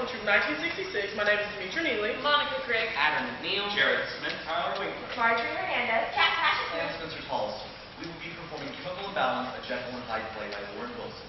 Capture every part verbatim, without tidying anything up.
Welcome to nineteen sixty-six. My name is Intl. Monica Craig. Adam McNeil. Jared Smith. Tyler Winkler. Marjorie Hernandez. Cat Passion. And Spencer Tolson. We will be performing Chemical Imbalance, a Jekyll Hyde play by Lauren Wilson.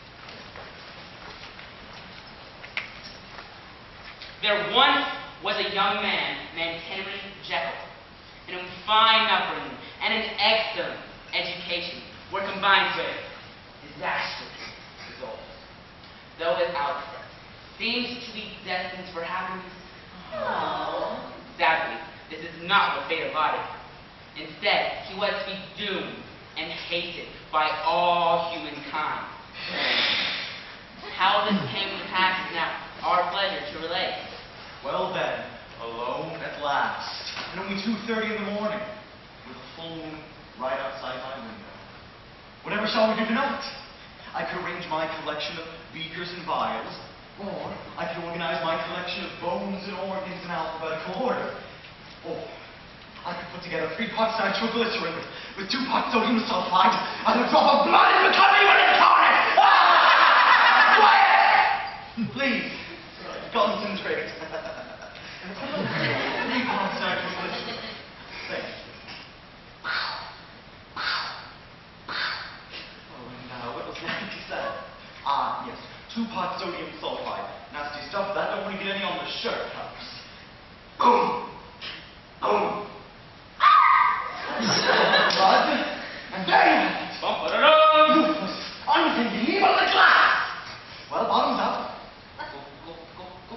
There once was a young man named Henry Jekyll, in whom fine upbringing and an excellent education were combined with disastrous results. Though his outset seems to be destined for happiness, Aww. sadly, this is not what fate allotted. Instead, he was to be doomed and hated by all humankind. How this came to pass is now our pleasure to relate. Well then, alone at last, and only two thirty in the morning, with a full moon right outside my window. Whatever shall we do tonight? I could arrange my collection of beakers and vials, or I could organize my collection of bones and organs in alphabetical order, or I could put together three parts nitroglycerin with, with two parts sodium sulfide and a drop of blood in the company when it's on it! Ah! Quiet! Please, concentrate. Three parts nitroglycerin. Thank you. Oh, and uh, what was that he said? Ah, yes, two parts sodium sulfide. Nasty stuff, that don't want to get any on the shirt cuffs. Boom! Boom! Blood, and there you have it. Rufus, unthinking, evil at last. Well, bottoms up. Go, go, go, go.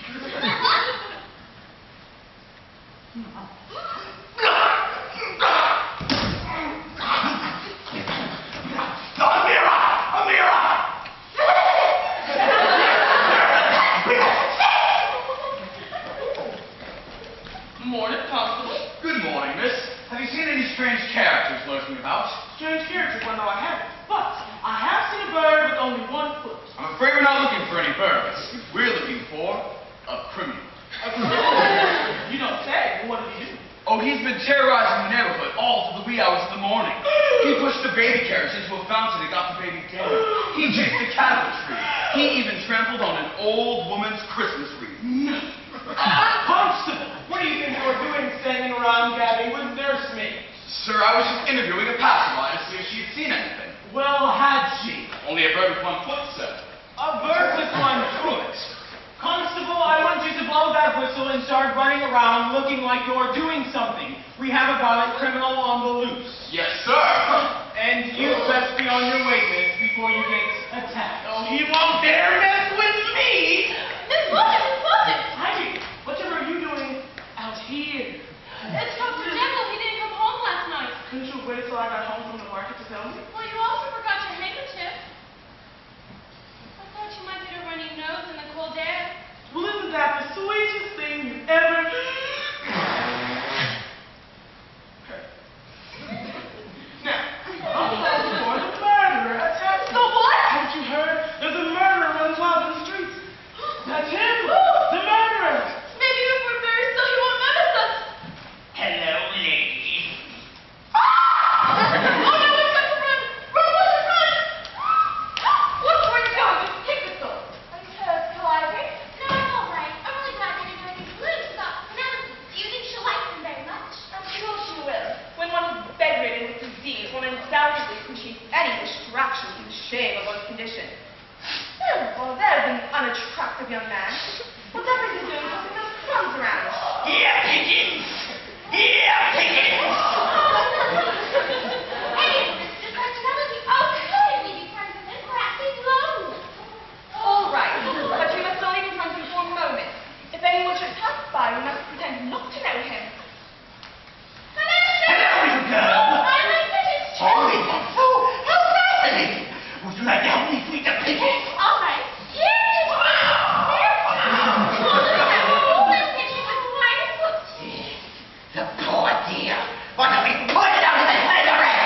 Amira! Amira! Morning, Constable. Good morning, miss. Have you seen any strange characters lurking about? Strange characters, well, no, I haven't. But I have seen a bird with only one foot. I'm afraid we're not looking for any birds. We're looking for a criminal. A criminal? You don't say. Well, what did he do? Oh, he's been terrorizing the neighborhood all to the wee hours of the morning. He pushed the baby carriage into a fountain and got the baby dead. He chased a cat up a tree. He even trampled on an old woman's Christmas wreath. Constable, what do you think you were doing standing around gabbing with nursemaids? Sir, I was just interviewing a passerby to see if she had seen anything. Well, had she? Only a bird with one foot, sir. A bird with one foot. Constable, I want you to blow that whistle and start running around looking like you're doing something. We have a violent criminal on the loose. Yes, sir. And you best be on your wait list before you get attacked. Oh, he won't dare mess with me! Miss Wilson, Miss Wilson! Heidi, whatever are you doing out here? It's Doctor Jekyll. He didn't come home last night. Couldn't you wait till I got home from the market to tell me? Well, you also forgot your handkerchief. I thought you might get a runny nose in the cold air. Well, isn't that the sweetest thing you've ever... Now, for the murderer attacks... The what? Haven't you heard? There's a murderer runs wild in the streets. That's him, the murderer. Maybe if we're very still, he won't notice us. Hello, lady. Oh, no, we've got to run. Run, Wilson, run. Look where you're going. Just take the sword. Are you hurt, Calliope? No, I'm all right. I'm really glad I didn't know anything loose about Penelope. Do you think she'll like them very much? I'm sure she will. When one is bedridden with disease, one undoubtedly conceives any wish to actually see the shame of one's condition. Oh, well, there's an unattractive young man. What's everything doing tossing those crumbs around? Yeah, pigeons! Yeah, pigeons! Hey, Mister Penelope. Oh, couldn't we be friends with him? Perhaps he's alone. All right, but we must only confront him for a moment. If anyone should pass by, we must pretend not to know him. Hello, Hello, little girl. Oh, I like pigeons too. Oh, that's so how fascinating. Would you like to help me feed the pigeons? All right. Yes. Oh, look at that golden pigeon with white foot. The poor dear. Why don't we put it out of the head of the rat?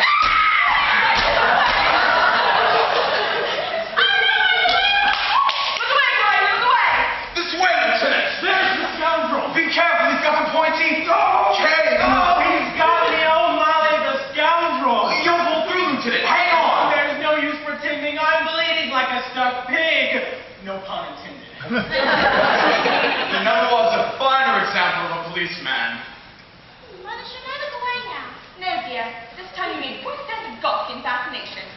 Look away, boy, look away! This way, Lieutenant. There's the scoundrel. Be careful, he's got a pointy. Oh, Okay. oh, he's got me, oh, Molly, the scoundrel. You'll pull through, Lieutenant. Hang on. There's no use pretending I'm bleeding like a stuck pig. No pun intended. There never was a finer example of a policeman. Mother should never go away now. No, dear. This time you need voice and Gothian fascination.